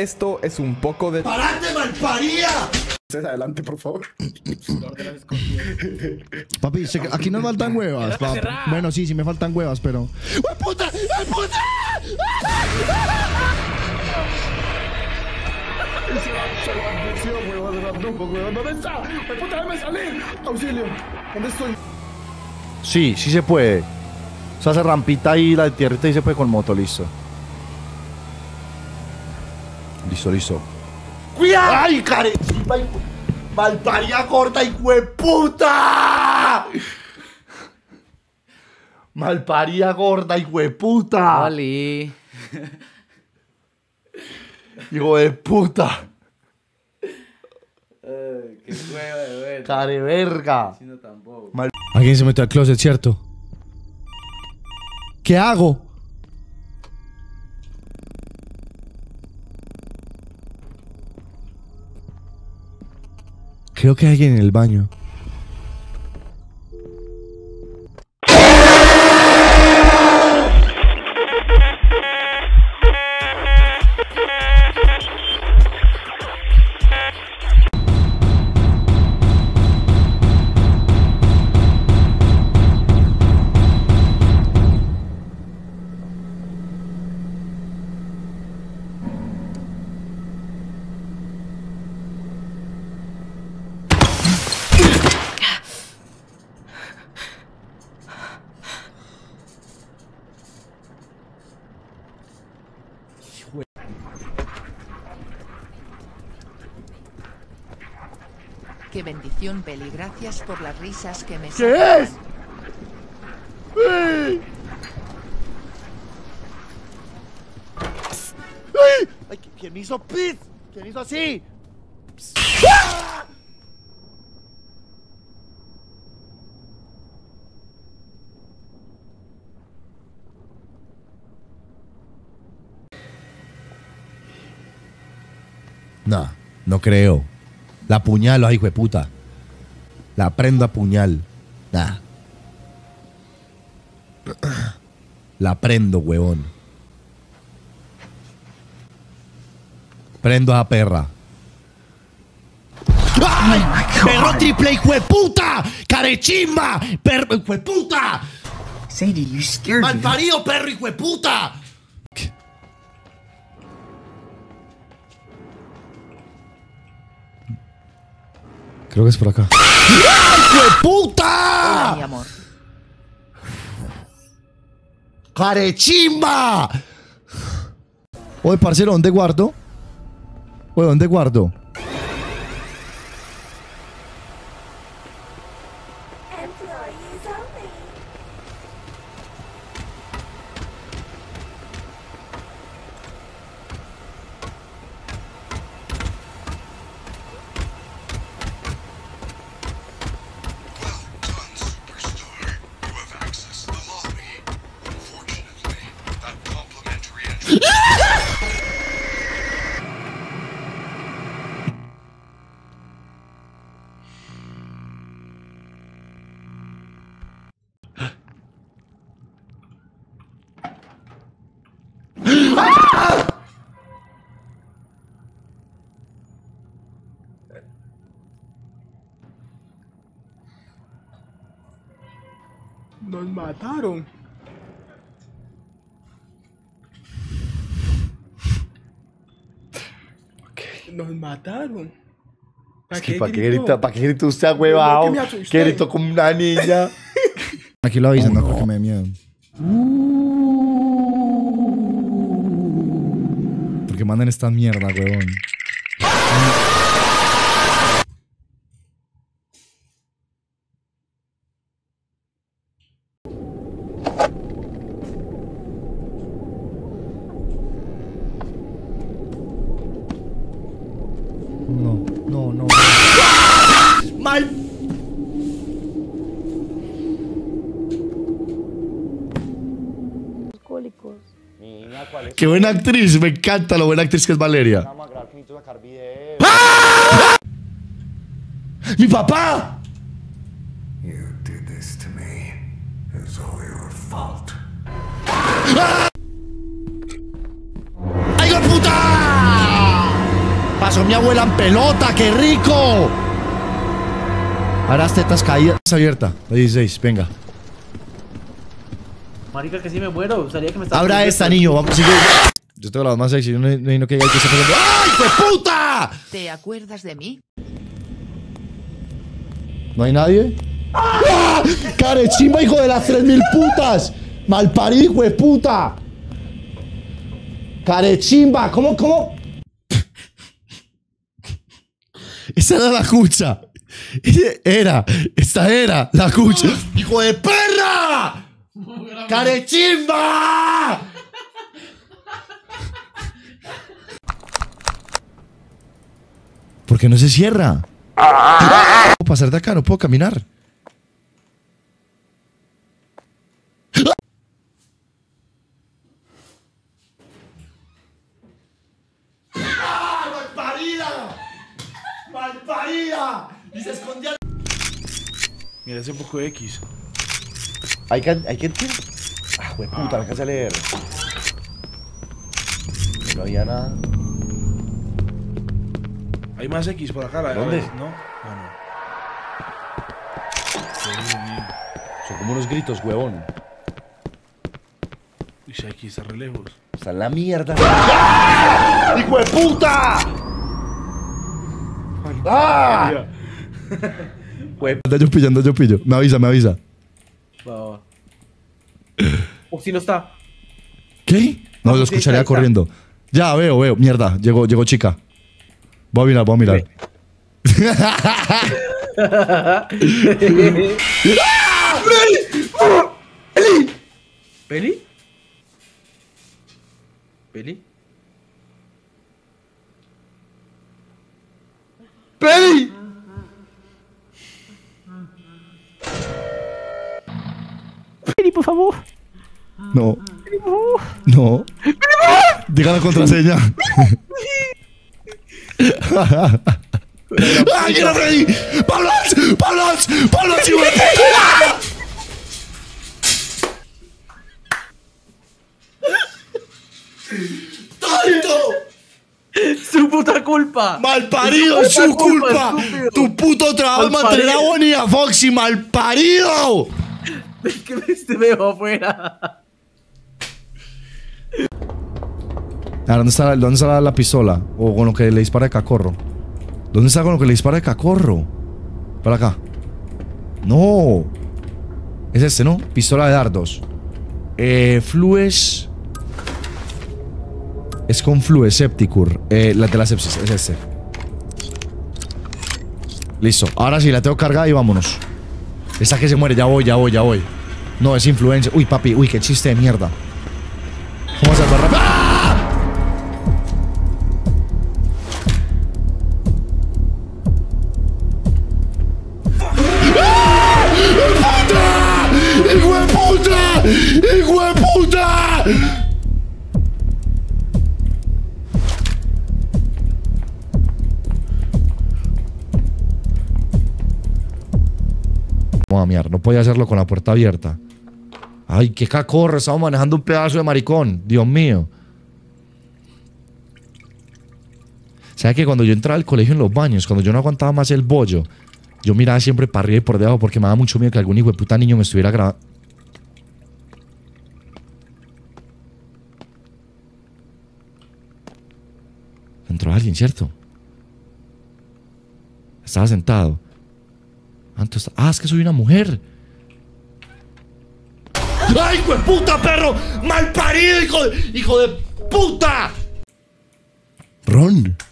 esto es un poco de... ¡Parate, malparía! Adelante, por favor. Papi, aquí no me faltan huevas, papi. Bueno, sí me faltan huevas, pero... ¡Ay, puta! ¡Ay, puta! ¿Dónde está? ¡Puta, déjame salir! ¡Auxilio! ¿Dónde estoy? Sí se puede. O sea, hace rampita ahí, la tierrita y se puede con moto, listo. Listo. ¡Cuidado! ¡Ay, carecita! ¡Malparía corta, hijueputa! ¡Malparía gorda, hijueputa! Oli. ¡Hijo de puta! Qué huevo de ver. ¡Care verga! No, tampoco. Alguien se metió al closet, ¿cierto? ¿Qué hago? Creo que hay alguien en el baño. Qué bendición, Peli. Gracias por las risas que me ¿Qué es? ¡Ay! ¡Ay! ¡Ay! ¿Quién me hizo pis? ¿Quién hizo así? ¡Ah! No creo. La apuñalo, hijo de puta. La prendo a puñal. Nah. La prendo, huevón. Prendo a esa perra. ¡Ay! ¡Perro triple, hijo de puta! ¡Carechimba! ¡Perro, hijo de puta! Sadie, you scared me. ¡Malparido, perro, hijo de puta! Creo que es por acá. ¡Hijo de puta! Hola, mi amor. ¡Carechimba! Oye, parcero, ¿dónde guardo? Oye, ¿dónde guardo? Nos mataron. Nos mataron. ¿Para qué grita usted a huevado? ¿Qué gritó como una niña? Aquí lo avisan, no creo que me dé miedo. Porque mandan esta mierda, huevón. No. ¡Mal! Qué buena actriz, me encanta lo buena actriz que es Valeria. ¡Ah! ¡Mi papá! You did this to me. It's all your fault. ¡Ay, la puta! Son mi abuela en pelota, qué rico. Ahora las tetas caídas. Está abierta, la 16, venga. Marica, que si me muero. Sabía que me estaba... Abra esta, niño. Vamos, sigue. Yo tengo las más sexy. No que hay que estar peleando. ¡Ay, hijo de puta! ¿Te acuerdas de mí? ¿No hay nadie? ¡Ah! ¡Carechimba, hijo de las 3000 putas! ¡Malparido, hijo de puta! ¡Carechimba! ¿Cómo? Esa era la cucha. Esta era la cucha. ¡Hijo de perra! ¡Carechimba! ¿Por qué no se cierra? No puedo pasar de acá, no puedo caminar. ¡Malparida! Y se escondía. Mira ese poco de X. Hay que ah, güey, puta, no alcanza a leer. No había nada. Hay más X por acá. ¿Dónde? ¿No? Ah, no. Dios mío. Son como unos gritos, huevón. Uy, si aquí está re lejos. Está en la mierda. ¡Ah! ¡Hijo de puta! ¡Ah! Yo pillo. Me avisa. Va. O si no está. ¿Qué? No, lo escucharía corriendo. Ya, veo. Mierda, llegó chica. Voy a mirar. ¿Peli? ¿Peli? ¡Peli! Peli, por favor. No. No. Diga la contraseña. ¡Ay, que no Freddy! ¡Pablo! ¡Hijo de puta! ¡Tonto! ¡Su puta culpa! ¡Malparido! ¡Es su culpa! Estúpido. ¡Tu puto trabajo es mantener a Bonnie y a Foxy! ¡Malparido! Es que me veo afuera. ¿Dónde está la pistola? O con lo que le dispara de cacorro. ¿Dónde está con lo que le dispara de cacorro? Para acá. No. Es este, ¿no? Pistola de dardos. Flues. Es con Flues Septicur. La de la sepsis, es este. Listo. Ahora sí, la tengo cargada y vámonos. Esa que se muere, ya voy. No, es influencia. Uy, papi, uy, qué chiste de mierda. Vamos a salvar rápido. ¡Ah! ¡Hijo de puta! Vamos a miar, no podía hacerlo con la puerta abierta. Ay, qué cacorro, estamos manejando un pedazo de maricón. Dios mío. ¿Sabes que cuando yo entraba al colegio en los baños, cuando yo no aguantaba más el bollo, yo miraba siempre para arriba y por debajo porque me daba mucho miedo que algún hijo de puta niño me estuviera grabando? Entró alguien, ¿cierto? Estaba sentado. Es que soy una mujer. ¡Ay, hijo de puta, perro! ¡Malparido, hijo de puta! Ron.